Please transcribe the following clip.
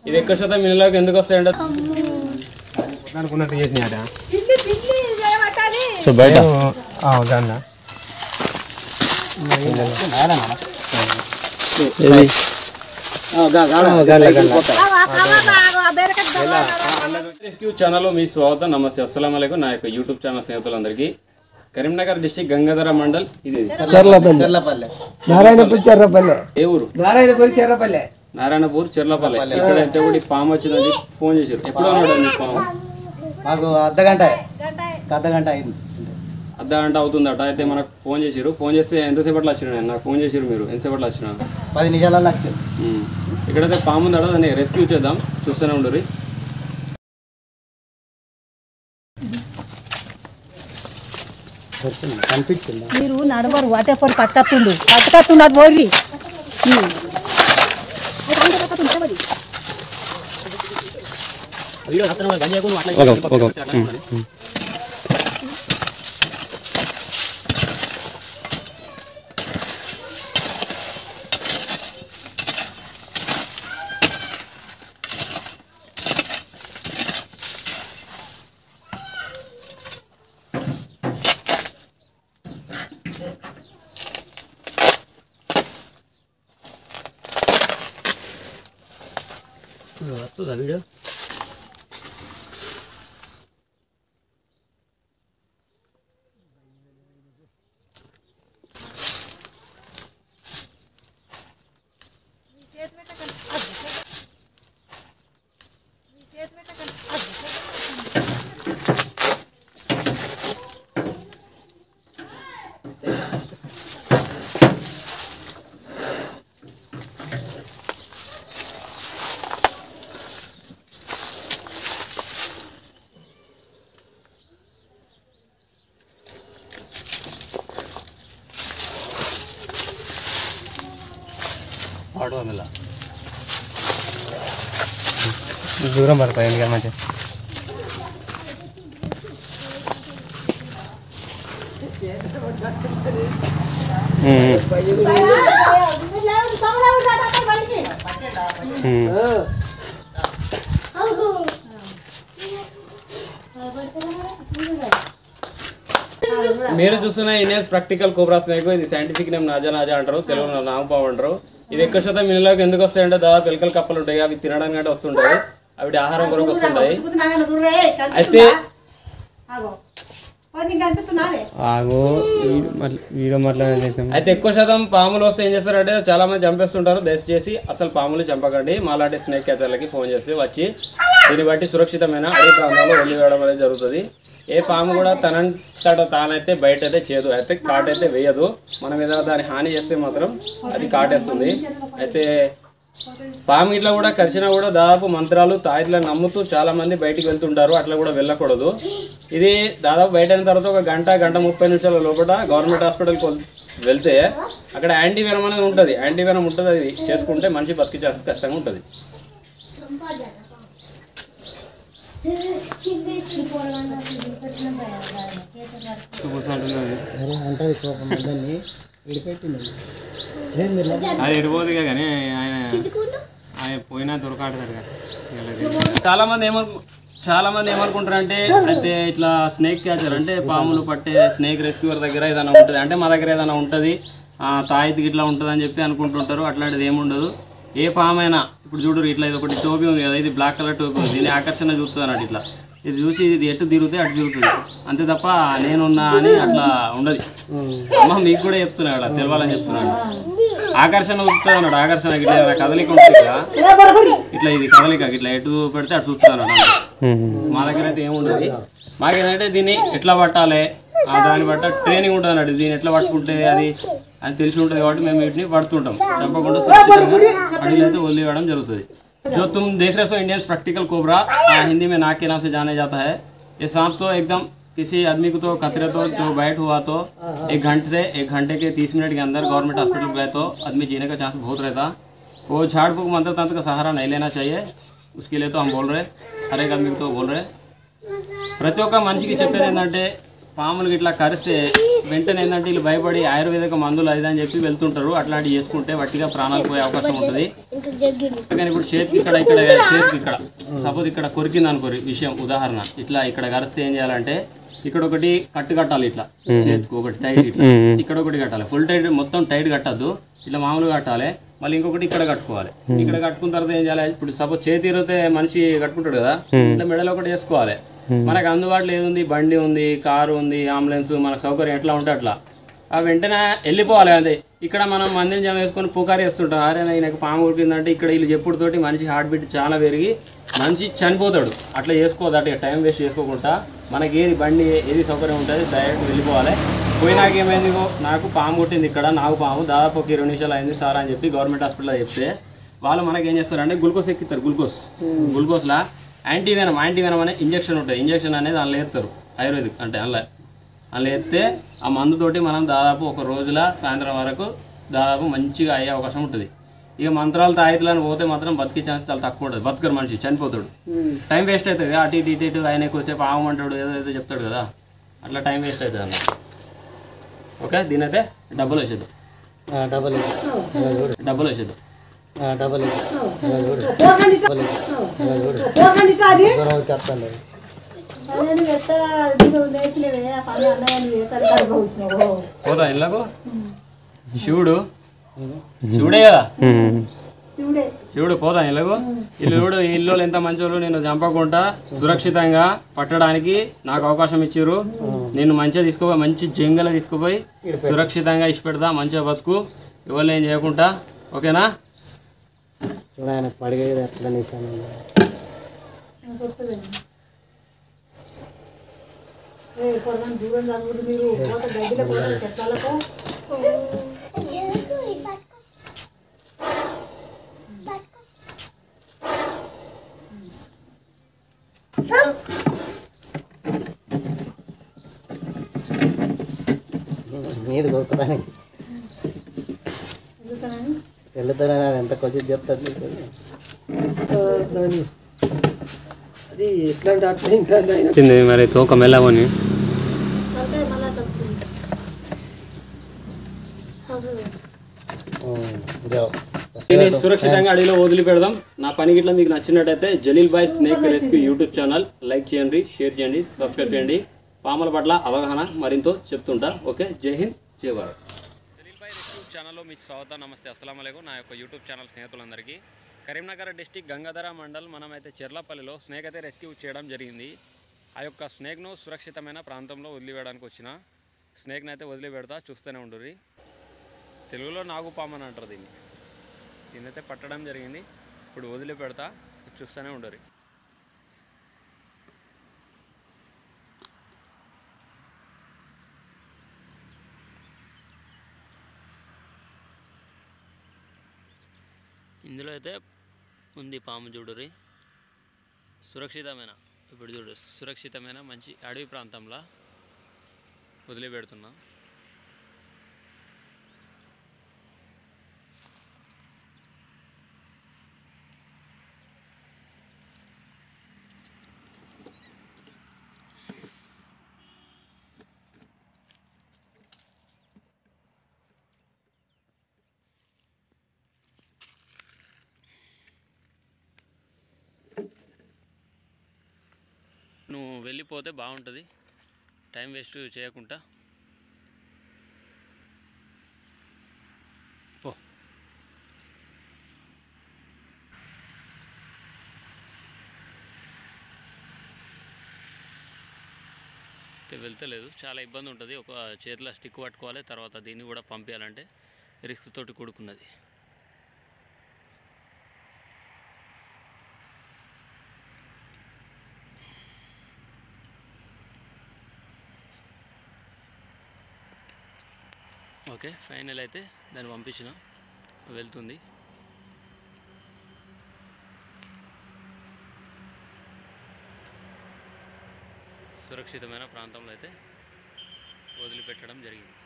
ఇవి ఎక్కువ శాతం మిల్లులోకి ఎందుకు వస్తాయంటే అనుకున్నట్టు చేసినాయట సో బయట దాన్ని రెస్క్యూ ఛానల్ మీ స్వాగతం. నమస్తే, అస్సలం వాలేకుం. నా యొక్క యూట్యూబ్ ఛానల్ స్నేహితులందరికీ కరీంనగర్ డిస్ట్రిక్ట్ గంగాధర మండల్, ఇది నారాయణపూర్ చెర్లపల్లె. ఏ ఊరు? నారాయణపూర్ చెర్లపల్లె. నారాయణపూర్ చెర్లపల్లె. ఇక్కడ ఎంత కూడా పాము వచ్చిందని ఫోన్ చేశారు. ఎప్పుడు ఉన్నాడు మీ పాము? మాకు అర్ధగంట అయింది. అర్ధగంట అవుతుందట. అయితే మనకు ఫోన్ చేశారు. ఫోన్ చేస్తే ఎంతసేపట్లో వచ్చినా నాకు ఫోన్ చేశారు. మీరు ఎంతసేపట్లో వచ్చినా? 10 నిమిషాలలో వచ్చారు. ఇక్కడైతే పాము ఉందట, దాన్ని రెస్క్యూ చేద్దాం. చూస్తూనే ఉండరు. కనిపించింది మీరు నడవరు అటే పోయి పట్టుకత్తుండు అది పోయి వస్తుందా వీడియో? దూరం పడిపోయింది కదా మంచి. మీరు చూస్తున్న ఇండియన్స్ ప్రాక్టికల్ కోబ్రా స్నేక్. ఇది సైంటిఫిక్ నేమ్ నాజా అంటారు, తెలుగులో నాగపాము అంటారు. ఇవి ఎక్కువ శాతం మిల్లులోకి ఎందుకు వస్తాయంటే దాదాపు ఎలుకల కప్పలు ఉంటాయి, అవి తినడానికి అంటే వస్తుంటాయి. అవి ఆహారం కొరకు వస్తుంటాయి. అయితే అయితే ఎక్కువ శాతం పాములు వస్తే ఏం చేస్తారంటే చాలా మంది చంపేస్తుంటారు. దయచేసి అసలు పాములు చంపకండి. మాలాంటి స్నేక్ క్యాచర్లకి ఫోన్ చేసి వచ్చి దీన్ని బట్టి సురక్షితమైన అడవి ప్రాంతాల్లో వదిలివేయడం అనేది జరుగుతుంది. ఏ పాము కూడా తనంతట తానైతే బయట అయితే చేయదు, అయితే కాటైతే వేయదు. మనం ఏదైనా దాన్ని హాని చేస్తే మాత్రం అది కాటేస్తుంది. అయితే పాము ఇట్లా కూడా కరిచినా కూడా దాదాపు మంత్రాలు తాయిట్లను నమ్ముతూ చాలా మంది బయటికి వెళ్తుంటారు. అట్లా కూడా వెళ్ళకూడదు. ఇది దాదాపు బయట అయిన తర్వాత ఒక గంట 30 నిమిషాల లోపల గవర్నమెంట్ హాస్పిటల్కి వెళ్తే అక్కడ యాంటీవెనం అనేది ఉంటుంది. యాంటీవెనం ఉంటుంది, అది చేసుకుంటే మనిషి బతికి ఛాన్స్ కష్టంగా ఉంటుంది. అది ఎడిపోదు కానీ ఆయన పోయినా దొరకాడతారు. చాలా మంది ఏమనుకుంటారంటే అయితే ఇట్లా స్నేక్ క్యాచర్ అంటే పాములు పట్టే స్నేక్ రెస్క్యూర్ దగ్గర ఏదైనా ఉంటుంది అంటే మా దగ్గర ఏదైనా ఉంటుంది, తాయితికి ఇట్లా ఉంటుంది అని చెప్పి అనుకుంటుంటారు. అట్లాంటిది ఏముండదు. ఏ పాము అయినా ఇప్పుడు చూడరు, ఇట్లా ఇది ఒకటి టోపీ ఉంది కదా, ఇది బ్లాక్ కలర్ టోపీ ఉంది. దీని ఆకర్షణ చూస్తుంది అన్నట్టు. ఇట్లా ఇది చూసి ఇది ఎటు తిరుగుతే అటు తిరుగుతుంది అంతే తప్ప నేనున్నా అని అట్లా ఉండదు. అమ్మ మీకు కూడా చెప్తున్నాడు, అలా తెలవాలని చెప్తున్నాడు. ఆకర్షణ చూస్తుంది అన్నాడు. ఆకర్షణ ఇట్లా కదలిక ఉంటుంది కదా, ఇట్లా ఇది కదలిక ఇట్లా ఎటు పెడితే అటు చూస్తుంది అన్నాడు. మా దగ్గర అయితే ఏముండదు. మాకేంటంటే దీన్ని ఎట్లా పట్టాలి దాన్ని బట్ట ట్రైనింగ్ ఉంటుంది అన్నట్టు. దీన్ని ఎట్లా పట్టుకుంటే అది అని తెలిసి ఉంటుంది కాబట్టి మేము వీటిని పడుతుంటాం. చంపకుండా అడవిలో అయితే వదిలివేయడం జరుగుతుంది. जो तुम देख रहे हो इंडियंस प्रैक्टिकल कोबरा, हिंदी में नाग के नाम से जाने जाता है। ये सांप तो एकदम किसी आदमी को तो खतरे तो जो बैठ हुआ तो 1 घंटे के 30 मिनट के अंदर गवर्नमेंट हॉस्पिटल गए तो आदमी जीने का चांस बहुत रहता। वो झाड़ फूक मंत्र तंत्र का सहारा नहीं लेना चाहिए। उसके लिए तो हम बोल रहे, हर एक आदमी को तो बोल रहे। ప్రతి ఒక్క మనిషికి చెప్పేది ఏంటంటే పాములు ఇట్లా కరిస్తే వెంటనే ఏంటంటే వీళ్ళు భయపడి ఆయుర్వేదిక మందులు అదని చెప్పి వెళ్తుంటారు. అట్లాంటివి చేసుకుంటే వట్టిగా ప్రాణాలు పోయే అవకాశం ఉంటుంది. కానీ ఇప్పుడు చేతికి ఇక్కడ సపోజ్ ఇక్కడ కొరికింది అనుకోరి విషయం ఉదాహరణ, ఇట్లా ఇక్కడ గరిస్తే ఏం చేయాలంటే ఇక్కడ ఒకటి కట్టు కట్టాలి, ఇట్లా చేతికి ఒకటి టైట్, ఇట్లా ఇక్కడ ఒకటి కట్టాలి. ఫుల్ టైట్ మొత్తం టైట్ కట్టద్దు, ఇట్లా మామూలుగా కట్టాలి. మళ్ళీ ఇంకొకటి ఇక్కడ కట్టుకోవాలి. ఇక్కడ కట్టుకున్న తర్వాత ఏం చేయాలి, ఇప్పుడు సపోజ్ చేతి ఇరిగితే మనిషి కట్టుకుంటాడు కదా, ఇట్లా మెడలో ఒకటి వేసుకోవాలి. మనకు అందుబాటులో ఏది బండి ఉంది, కారు ఉంది, అంబులెన్స్, మనకు సౌకర్యం ఎట్లా ఉంటే అట్లా వెంటనే వెళ్ళిపోవాలి. అదే ఇక్కడ మనం మందిని జమ వేసుకొని పుకారు వేస్తుంటాం, అరే నాకు పాము ఉరికిందంటే ఇక్కడ వీళ్ళు చెప్పుడుతోటి మనిషి హార్ట్ బీట్ చాలా పెరిగి మనిషి చనిపోతాడు. అట్లా చేసుకోవద్దు, అట్లా టైం వేస్ట్ చేసుకోకుండా మనకి ఏది బండి ఏది సౌకర్యం ఉంటుంది డైరెక్ట్ వెళ్ళిపోవాలి. పోయినాక ఏమైంది, నాకు పాము కొట్టింది ఇక్కడ, నాకు పాము దాదాపు ఒక 20 నిమిషాలు అయింది సార్ అని చెప్పి గవర్నమెంట్ హాస్పిటల్లో చెప్తే వాళ్ళు మనకి ఏం చేస్తారంటే గ్లూకోజ్ ఎక్కిస్తారు. గ్లూకోజ్లా యాంటీవెనమ్ అనే ఇంజక్షన్ ఉంటుంది. ఇంజక్షన్ అనేది అందులో వేస్తారు, ఆయుర్వేదిక్ అంటే అందులో వేస్తే ఆ మందుతోటి మనం దాదాపు ఒక రోజుల సాయంత్రం వరకు దాదాపు మంచిగా అయ్యే అవకాశం ఉంటుంది. ఇక మంత్రాలు తాయితులను పోతే మాత్రం బతికే ఛాన్స్ చాలా తక్కువ ఉంటుంది. బతుకరు మనిషి చనిపోతాడు, టైం వేస్ట్ అవుతుంది. అటు ఇటు ఆయన ఎక్కువసేపు ఆగమంటాడు, ఏదో చెప్తాడు కదా, అట్లా టైం వేస్ట్ అవుతుంది అన్న. ఓకే, దీని అయితే డబ్బులు వేసేద్దాం. పోతా ఇళ్ళకు శివుడే కదా, శివుడు పోతా ఇళ్ళకు. ఇల్లు ఎంత మంచోళ్ళు, నేను చంపకుండా సురక్షితంగా పట్టడానికి నాకు అవకాశం ఇచ్చారు. నేను మంచిగా తీసుకుపోయి మంచి జంగల తీసుకుపోయి సురక్షితంగా ఇచ్చి పెడతా, మంచిగా బతుకు, ఎవరు ఏం చేయకుండా. ఓకేనా? మీది కొడుకుతానికి వెళ్తానని అది ఎంత కొంచెం చెప్తుంది అది ఎట్లాంటి అట్లా ఇంకా వచ్చింది మరి తోక మెల్లవని. సురక్షితంగా అడవిలో వదిలి పెడదాం. నా పని గిట్లా మీకు నచ్చినట్టయితే Jaleel bhai snake rescue YouTube channel like చేయండి, షేర్ చేయండి, సబ్స్క్రైబ్ చేయండి. పాముల పట్ల అవగాహన మరింత చెప్తుంటా. ఓకే, జై హింద్, జై భారత్. జలీల్ బాయ్ రెస్క్యూ ఛానల్లో మీ స్వాగతం, నమస్తే, అస్సలాము అలైకుం. నా యొక్క యూట్యూబ్ ఛానల్ స్నేహితులందరికీ కరీంనగర్ డిస్టిక్ గంగాధర మండల్ మనమైతే చెర్లపల్లిలో స్నేక్ అయితే రెస్క్యూ చేయడం జరిగింది. ఆ యొక్క స్నేక్ను సురక్షితమైన ప్రాంతంలో వదిలివేయడానికి వచ్చిన స్నేక్ని అయితే వదిలిపెడతా, చూస్తూనే ఉండుర్రి. తెలుగులో నాగుపాము అని అంటారు దీన్నైతే పట్టడం జరిగింది. ఇప్పుడు వదిలిపెడతా, చూస్తూనే ఉండుర్రి. ఇందులో అయితే ఉంది పాము, చూడుర్రి. సురక్షితమైన, ఇప్పుడు చూడు, సురక్షితమైన మంచి అడవి ప్రాంతంలో వదిలిపెడుతున్నా. నువ్వు వెళ్ళిపోతే బాగుంటుంది, టైం వేస్ట్ చేయకుండా పో. వెళ్తలేదు, చాలా ఇబ్బంది ఉంటుంది. ఒక చేతిలో స్టిక్ పట్టుకోవాలి, తర్వాత దీన్ని కూడా పంపించాలంటే రిస్క్ తోటి కూడుకున్నది. ఓకే, ఫైనల్ అయితే దాన్ని పంపించిన, వెళ్తుంది. సురక్షితమైన ప్రాంతంలో అయితే వదిలిపెట్టడం జరిగింది.